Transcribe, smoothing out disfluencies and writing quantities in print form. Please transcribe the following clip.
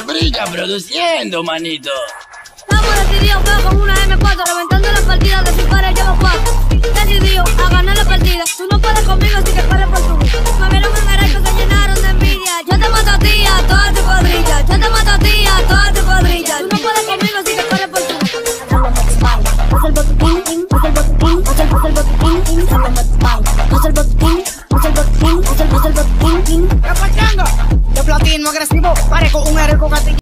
Brilla produciendo, manito. Estamos decididos, veo con una M4 reventando las partidas de sus pares, llevo 4. Decidido a ganar la partida. Tú no puedes conmigo, así que corre por tu vida. Me vieron en Areco, se llenaron de envidia. Yo te mato a ti, a toda tu cuadrilla. Yo te mato a ti, a toda tu cuadrilla. Tú no puedes conmigo, así que corre por tu vida. Haz el botiquín, haz el botiquín, haz el botiquín, haz el botiquín, haz el botiquín.